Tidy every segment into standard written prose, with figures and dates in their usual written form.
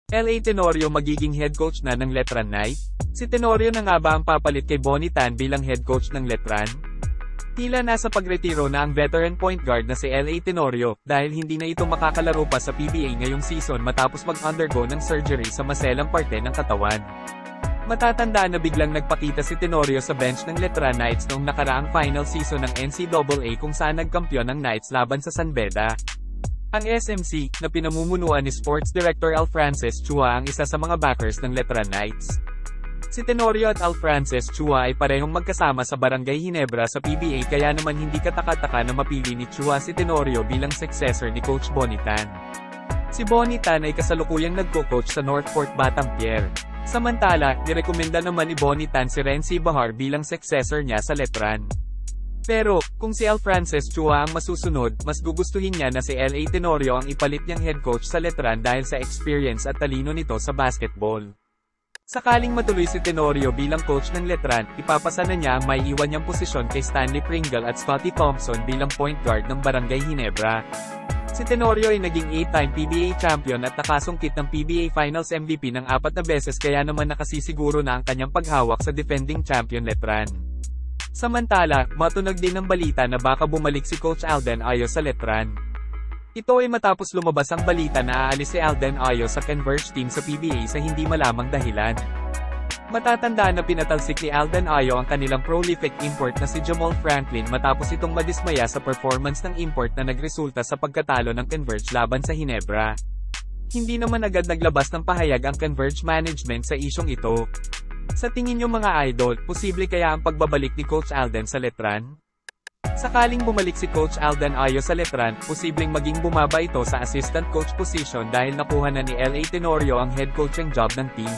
LA Tenorio magiging head coach na ng Letran Knight? Si Tenorio na nga ba ang papalit kay Bonnie Tan bilang head coach ng Letran? Tila nasa pagretiro na ang veteran point guard na si LA Tenorio, dahil hindi na ito makakalaro pa sa PBA ngayong season matapos mag-undergo ng surgery sa maselang parte ng katawan. Matatandaan na biglang nagpakita si Tenorio sa bench ng Letran Knights noong nakaraang final season ng NCAA kung saan nagkampiyon ng Knights laban sa San Beda. Ang SMC, na pinamumunuan ni Sports Director Al Frances Chua ang isa sa mga backers ng Letran Knights. Si Tenorio at Al Frances Chua ay parehong magkasama sa Barangay Ginebra sa PBA kaya naman hindi kataka-taka na mapili ni Chua si Tenorio bilang successor ni Coach Bonnie Tan. Si Bonnie Tan ay kasalukuyang nagko-coach sa North Fort Batampier. Samantala, nirekomenda naman ni Bonnie Tan si Renzi Bahar bilang successor niya sa Letran. Pero, kung si Al Frances Chua ang masusunod, mas gugustuhin niya na si LA Tenorio ang ipalit niyang head coach sa Letran dahil sa experience at talino nito sa basketball. Sakaling matuloy si Tenorio bilang coach ng Letran, ipapasa na niya ang may iwan niyang posisyon kay Stanley Pringle at Scottie Thompson bilang point guard ng Barangay Ginebra. Si Tenorio ay naging 8-time PBA champion at nakasungkit ng PBA Finals MVP ng 4 na beses kaya naman nakasisiguro na ang kanyang paghawak sa defending champion Letran. Samantala, matunog din ng balita na baka bumalik si Coach Alden Ayo sa Letran. Ito ay matapos lumabas ang balita na aalis si Alden Ayo sa Converge team sa PBA sa hindi malamang dahilan. Matatandaan na pinatalsik ni Alden Ayo ang kanilang prolific import na si Jamal Franklin matapos itong madismaya sa performance ng import na nagresulta sa pagkatalo ng Converge laban sa Ginebra. Hindi naman agad naglabas ng pahayag ang Converge management sa isyong ito. Sa tingin niyo mga idol, posible kaya ang pagbabalik ni Coach Alden sa Letran? Sakaling bumalik si Coach Alden Ayo sa Letran, posibleng maging bumaba ito sa assistant coach position dahil nakuha na ni LA Tenorio ang head coaching job ng team.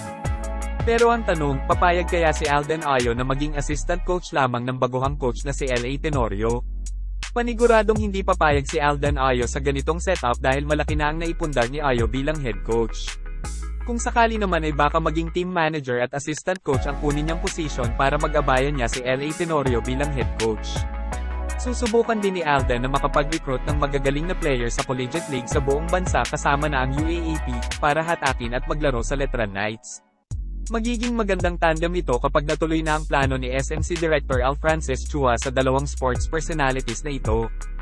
Pero ang tanong, papayag kaya si Alden Ayo na maging assistant coach lamang ng baguhang coach na si LA Tenorio? Paniguradong hindi papayag si Alden Ayo sa ganitong setup dahil malaki na ang naipundar ni Ayo bilang head coach. Kung sakali naman ay baka maging team manager at assistant coach ang kunin niyang posisyon para mag-abayan niya si LA Tenorio bilang head coach. Susubukan din ni Alden na makapag-recruit ng magagaling na player sa collegiate league sa buong bansa kasama na ang UAAP, para hatakin at maglaro sa Letran Knights. Magiging magandang tandem ito kapag natuloy na ang plano ni SMC Director Al Frances Chua sa dalawang sports personalities na ito.